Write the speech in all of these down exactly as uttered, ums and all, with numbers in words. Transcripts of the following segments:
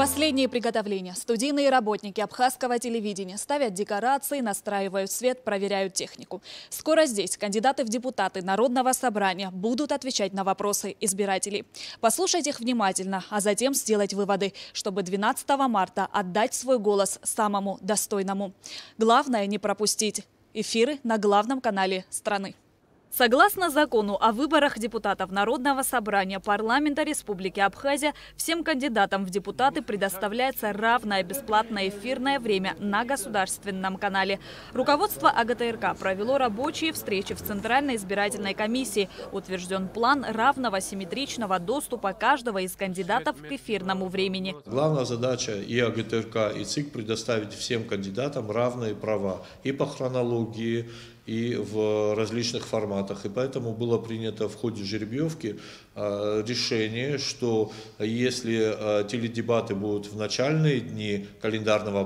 Последние приготовления. Студийные работники абхазского телевидения ставят декорации, настраивают свет, проверяют технику. Скоро здесь кандидаты в депутаты Народного собрания будут отвечать на вопросы избирателей. Послушать их внимательно, а затем сделать выводы, чтобы двенадцатого марта отдать свой голос самому достойному. Главное не пропустить эфиры на главном канале страны. Согласно закону о выборах депутатов Народного собрания парламента Республики Абхазия, всем кандидатам в депутаты предоставляется равное бесплатное эфирное время на государственном канале. Руководство АГТРК провело рабочие встречи в Центральной избирательной комиссии. Утвержден план равного симметричного доступа каждого из кандидатов к эфирному времени. Главная задача и АГТРК, и ЦИК предоставить всем кандидатам равные права и по хронологии, и в различных форматах. И поэтому было принято в ходе жеребьевки решение, что если теледебаты будут в начальные дни календарного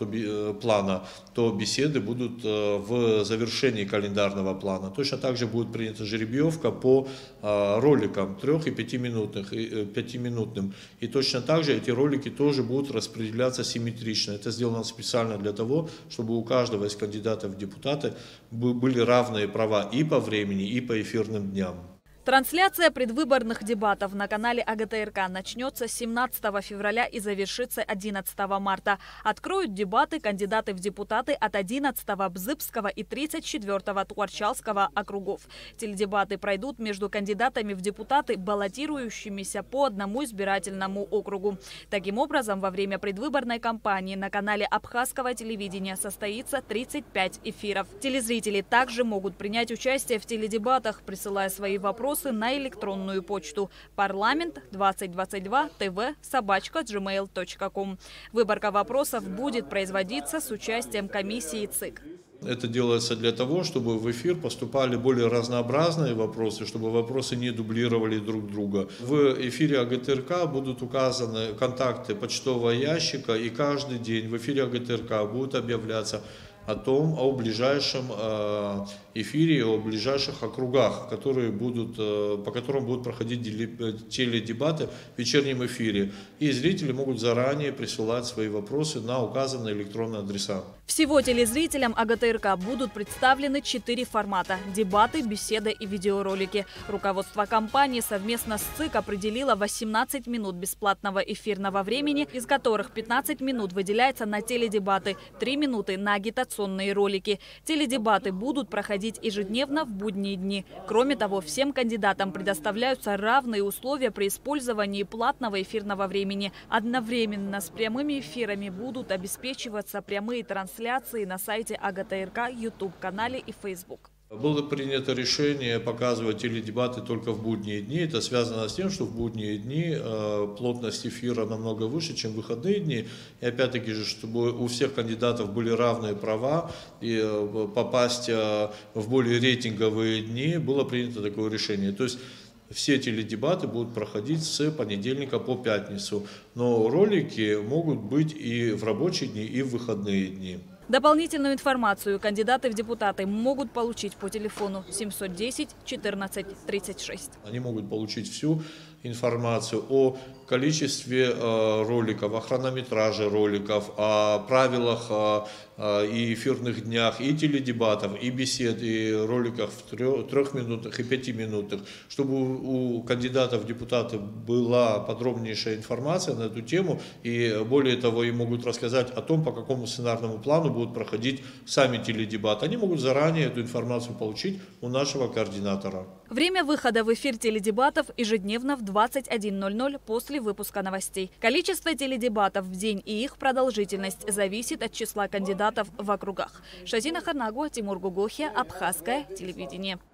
плана, то беседы будут в завершении календарного плана. Точно так же будет принята жеребьевка по роликам трех- и пятиминутным. И точно так же эти ролики тоже будут распределяться симметрично. Это сделано специально для того, чтобы у каждого из кандидатов в депутаты были равные права и по времени, и по эфирным дням. Трансляция предвыборных дебатов на канале АГТРК начнется семнадцатого февраля и завершится одиннадцатого марта. Откроют дебаты кандидаты в депутаты от одиннадцатого Бзыбского и тридцать четвёртого Творчалского округов. Теледебаты пройдут между кандидатами в депутаты, баллотирующимися по одному избирательному округу. Таким образом, во время предвыборной кампании на канале абхазского телевидения состоится тридцать пять эфиров. Телезрители также могут принять участие в теледебатах, присылая свои вопросы на электронную почту парламент двадцать двадцать два тв собачка джимейл точка ком. Выборка вопросов будет производиться с участием комиссии ЦИК. Это делается для того, чтобы в эфир поступали более разнообразные вопросы, чтобы вопросы не дублировали друг друга. В эфире АГТРК будут указаны контакты почтового ящика, и каждый день в эфире АГТРК будут объявляться о том, о ближайшем эфире, о ближайших округах, которые будут, по которым будут проходить теледебаты в вечернем эфире. И зрители могут заранее присылать свои вопросы на указанные электронные адреса. Всего телезрителям АГТРК будут представлены четыре формата – дебаты, беседы и видеоролики. Руководство компании совместно с ЦИК определило восемнадцать минут бесплатного эфирного времени, из которых пятнадцать минут выделяется на теледебаты, три минуты на агитационные ролики. Теледебаты будут проходить ежедневно в будние дни. Кроме того, всем кандидатам предоставляются равные условия при использовании платного эфирного времени. Одновременно с прямыми эфирами будут обеспечиваться прямые трансляции на сайте АГТРК, YouTube-канале и Facebook. Было принято решение показывать теледебаты только в будние дни. Это связано с тем, что в будние дни плотность эфира намного выше, чем в выходные дни. И опять-таки же, чтобы у всех кандидатов были равные права и попасть в более рейтинговые дни, было принято такое решение. То есть все теледебаты будут проходить с понедельника по пятницу. Но ролики могут быть и в рабочие дни, и в выходные дни. Дополнительную информацию кандидаты в депутаты могут получить по телефону семьсот десять четырнадцать тридцать шесть. Они могут получить всю информацию о количестве э, роликов, о хронометраже роликов, о правилах э, э, и эфирных днях, и теледебатов, и бесед, и роликах в трех, трехминутных и пятиминутных, чтобы у, у кандидатов в депутаты была подробнейшая информация на эту тему, и более того, им могут рассказать о том, по какому сценарному плану будут проходить сами теледебаты. Они могут заранее эту информацию получить у нашего координатора. Время выхода в эфир теледебатов ежедневно в двадцать один ноль ноль после выпуска новостей. Количество теледебатов в день и их продолжительность зависит от числа кандидатов в округах. Шазина Харнагуа, Тимур Гугохия, Абхазское телевидение.